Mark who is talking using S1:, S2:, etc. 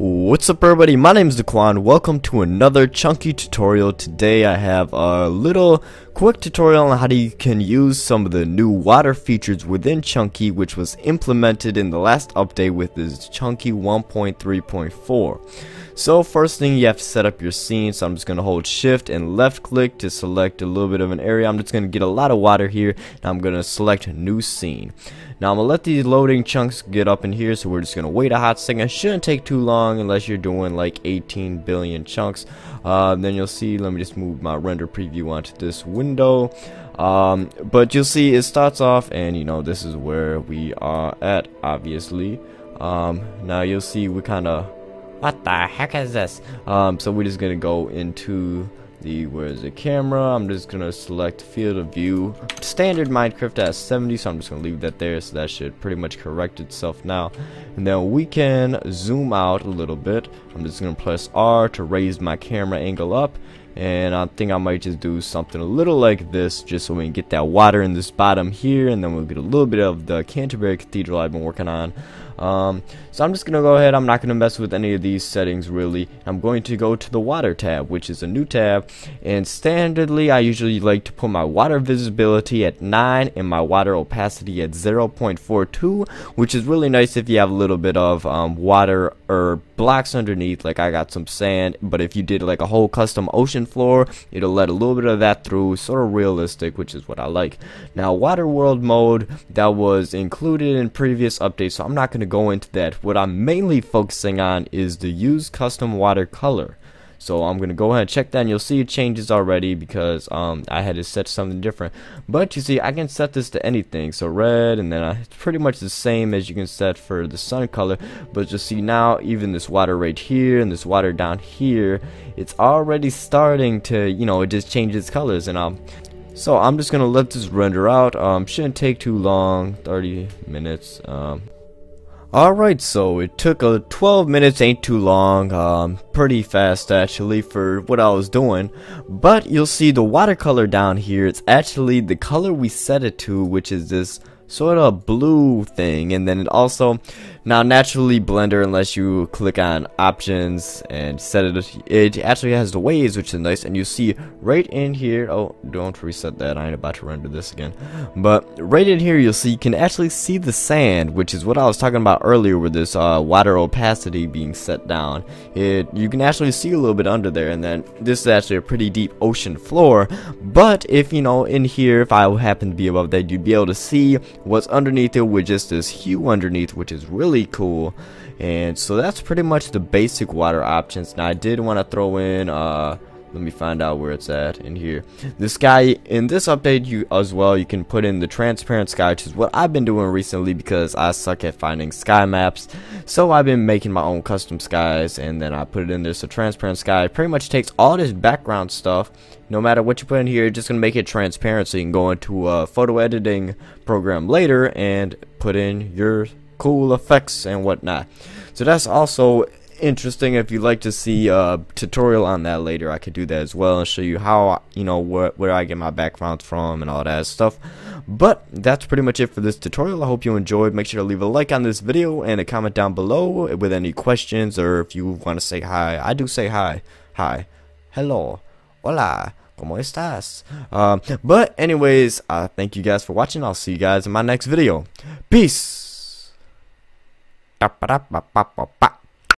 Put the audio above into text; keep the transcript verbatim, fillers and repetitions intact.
S1: What's up everybody, my name is Daquan. Welcome to another Chunky tutorial. Today I have a little quick tutorial on how you can use some of the new water features within Chunky, which was implemented in the last update with this Chunky one point three point four. So first thing, you have to set up your scene. So I'm just going to hold shift and left click to select a little bit of an area. I'm just going to get a lot of water here. Now I'm going to select new scene. Now I'm going to let these loading chunks get up in here, so we're just going to wait a hot second. It shouldn't take too long unless you're doing like eighteen billion chunks. Uh, then you'll see, let me just move my render preview onto this window. Um, but you'll see it starts off, and you know, this is where we are at, obviously. Um, now you'll see we kind of, what the heck is this? Um, so we're just gonna go into the, where's the camera? I'm just gonna select field of view. Standard Minecraft at seventy, so I'm just gonna leave that there. So that should pretty much correct itself now. And then we can zoom out a little bit. I'm just gonna press R to raise my camera angle up. And I think I might just do something a little like this, just so we can get that water in this bottom here, and then we'll get a little bit of the Canterbury Cathedral I've been working on. Um, so I'm just gonna go ahead. I'm not gonna mess with any of these settings really. I'm going to go to the water tab, which is a new tab, and standardly I usually like to put my water visibility at nine and my water opacity at zero point four two, which is really nice if you have a little bit of um, water or blocks underneath. Like I got some sand, but if you did like a whole custom ocean floor, it'll let a little bit of that through, sort of realistic, which is what I like. Now water world mode, that was included in previous updates, so I'm not going to go into that. What I'm mainly focusing on is the use custom water color. So I'm gonna go ahead and check that, and you'll see it changes already because um, I had to set something different. But you see, I can set this to anything. So red, and then I, it's pretty much the same as you can set for the sun color. But you'll see now, even this water right here and this water down here, it's already starting to, you know, it just changes colors. And um, so I'm just gonna let this render out. Um, shouldn't take too long, thirty minutes. Um, Alright, so it took a uh, twelve minutes, ain't too long, um, pretty fast actually for what I was doing. But you'll see the watercolor down here, it's actually the color we set it to, which is this sort of blue thing. And then it also, now naturally Blender, unless you click on options and set it, it actually has the waves, which is nice. And you see right in here, oh, don't reset that, I ain't about to render this again, but right in here you'll see you can actually see the sand, which is what I was talking about earlier with this uh, water opacity being set down. It, you can actually see a little bit under there. And then this is actually a pretty deep ocean floor, but if you know, in here, if I happen to be above that, you'd be able to see what's underneath it with just this hue underneath, which is really cool. And so that's pretty much the basic water options. Now I did want to throw in uh let me find out where it's at in here. The sky, in this update you as well, you can put in the transparent sky, which is what I've been doing recently because I suck at finding sky maps. So I've been making my own custom skies, and then I put it in there. So transparent sky pretty much takes all this background stuff, no matter what you put in here, just gonna make it transparent, so you can go into a photo editing program later and put in your cool effects and whatnot. So that's also interesting. If you'd like to see a tutorial on that later, I could do that as well and show you how, you know, where, where I get my backgrounds from and all that stuff. But that's pretty much it for this tutorial. I hope you enjoyed. Make sure to leave a like on this video and a comment down below with any questions, or if you want to say hi. I do say hi. Hi. Hello. Hola. ¿Cómo estás? Um, but anyways, uh, thank you guys for watching. I'll see you guys in my next video. Peace.